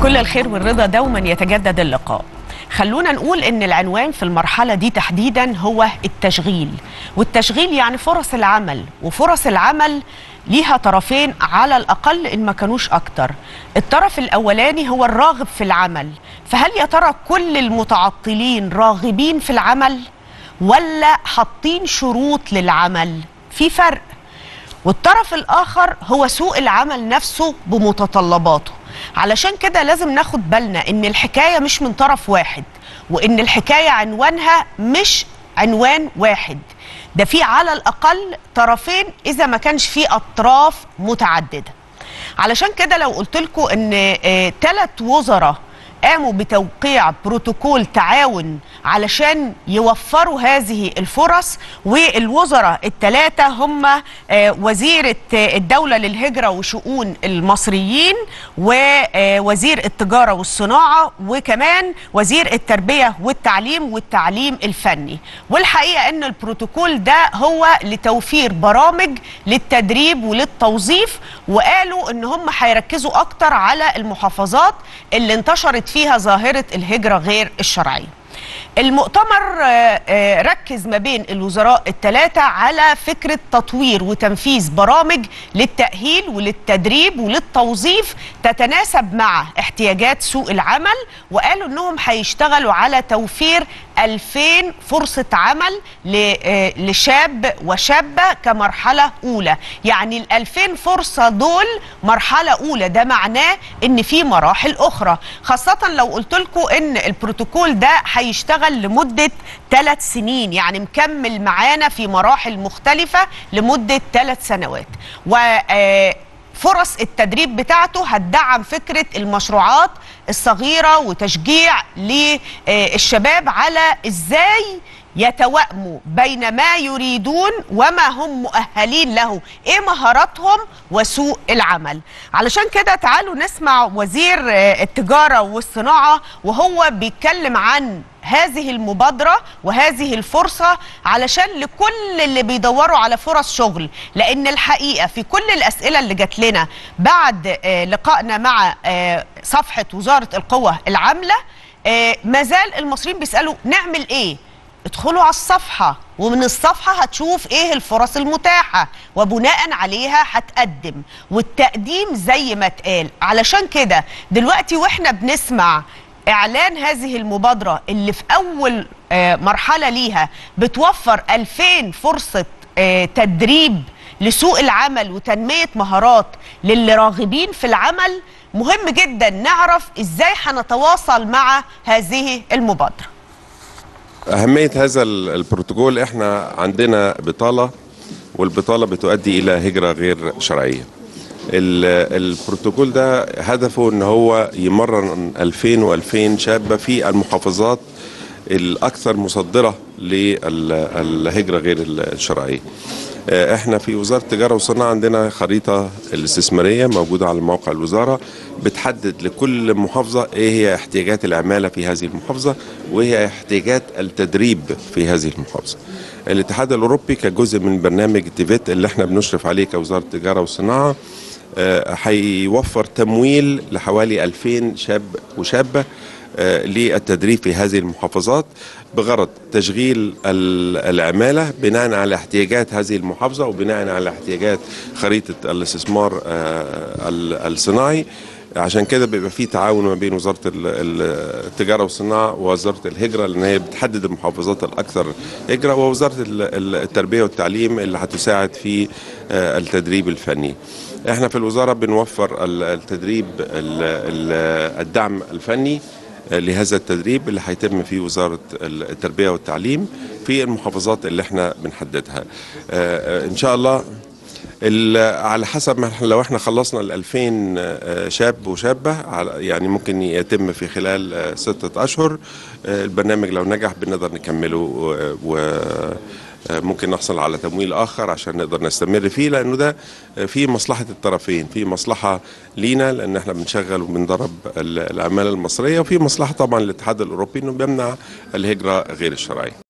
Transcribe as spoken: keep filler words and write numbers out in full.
كل الخير والرضا دوما يتجدد اللقاء. خلونا نقول ان العنوان في المرحلة دي تحديدا هو التشغيل، والتشغيل يعني فرص العمل، وفرص العمل ليها طرفين على الأقل إن ما كانوش أكتر. الطرف الأولاني هو الراغب في العمل، فهل يا ترى كل المتعطلين راغبين في العمل ولا حاطين شروط للعمل؟ في فرق. والطرف الآخر هو سوق العمل نفسه بمتطلباته. علشان كده لازم ناخد بالنا إن الحكاية مش من طرف واحد، وإن الحكاية عنوانها مش عنوان واحد، ده في على الأقل طرفين إذا ما كانش في أطراف متعددة. علشان كده لو قلت لكم إن ثلاث وزراء قاموا بتوقيع بروتوكول تعاون علشان يوفروا هذه الفرص، والوزراء الثلاثة هم وزيرة الدولة للهجرة وشؤون المصريين، ووزير التجارة والصناعة، وكمان وزير التربية والتعليم والتعليم الفني. والحقيقة ان البروتوكول ده هو لتوفير برامج للتدريب وللتوظيف، وقالوا ان هم هيركزوا اكتر على المحافظات اللي انتشرت فيها ظاهرة الهجرة غير الشرعية. المؤتمر ركز ما بين الوزراء الثلاثة على فكرة تطوير وتنفيذ برامج للتأهيل وللتدريب وللتوظيف تتناسب مع احتياجات سوق العمل، وقالوا انهم هيشتغلوا على توفير ألفين فرصة عمل لشاب وشابة كمرحلة أولى. يعني الألفين فرصة دول مرحلة أولى، ده معناه إن في مراحل أخرى، خاصة لو قلت لكم إن البروتوكول ده هيشتغل لمدة ثلاث سنين، يعني مكمل معانا في مراحل مختلفة لمدة ثلاث سنوات. و فرص التدريب بتاعته هتدعم فكرة المشروعات الصغيرة وتشجيع للشباب على ازاي يتوائموا بين ما يريدون وما هم مؤهلين له، ايه مهاراتهم وسوق العمل. علشان كده تعالوا نسمع وزير التجارة والصناعة وهو بيتكلم عن هذه المبادرة وهذه الفرصة علشان لكل اللي بيدوروا على فرص شغل. لأن الحقيقة في كل الأسئلة اللي جات لنا بعد لقائنا مع صفحة وزارة القوى العاملة، مازال المصريين بيسألوا نعمل إيه؟ ادخلوا على الصفحة، ومن الصفحة هتشوف ايه الفرص المتاحة وبناء عليها هتقدم، والتقديم زي ما اتقال. علشان كده دلوقتي واحنا بنسمع اعلان هذه المبادرة اللي في اول مرحلة ليها بتوفر ألفين فرصة تدريب لسوق العمل وتنمية مهارات للي راغبين في العمل، مهم جدا نعرف ازاي هنتواصل مع هذه المبادرة. أهمية هذا البروتوكول، احنا عندنا بطالة، والبطالة بتؤدي إلى هجرة غير شرعية. البروتوكول ده هدفه ان هو يمرن ألفين وألفين شابة في المحافظات الأكثر مصدرة للهجرة غير الشرعية. احنا في وزارة التجارة والصناعة عندنا خريطة الاستثمارية موجودة على موقع الوزارة، بتحدد لكل محافظة ايه هي احتياجات العمالة في هذه المحافظة وايه هي احتياجات التدريب في هذه المحافظة. الاتحاد الأوروبي كجزء من برنامج تيفيت اللي احنا بنشرف عليه كوزارة التجارة والصناعة هيوفر تمويل لحوالي ألفين شاب وشابة للتدريب في هذه المحافظات بغرض تشغيل العمالة بناء على احتياجات هذه المحافظة وبناء على احتياجات خريطة الاستثمار الصناعي. عشان كده بيبقى في تعاون ما بين وزارة التجارة والصناعة ووزارة الهجرة، لأن هي بتحدد المحافظات الأكثر هجرة، ووزارة التربية والتعليم اللي هتساعد في التدريب الفني. احنا في الوزارة بنوفر التدريب الدعم الفني لهذا التدريب اللي هيتم في وزارة التربية والتعليم في المحافظات اللي احنا بنحددها. ان شاء الله على حسب ما لو احنا خلصنا الألفين شاب وشابة يعني ممكن يتم في خلال ستة أشهر. البرنامج لو نجح بنقدر نكمله وممكن نحصل على تمويل آخر عشان نقدر نستمر فيه، لأنه ده في مصلحة الطرفين، في مصلحة لينا لأن احنا بنشغل وبندرب العمالة المصرية، وفي مصلحة طبعا للاتحاد الأوروبي أنه بيمنع الهجرة غير الشرعية.